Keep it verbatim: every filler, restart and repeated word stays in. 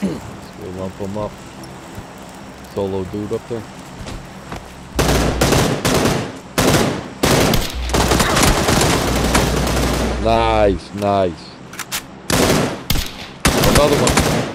We'll lump him up. Solo dude up there. Nice, nice. Another one.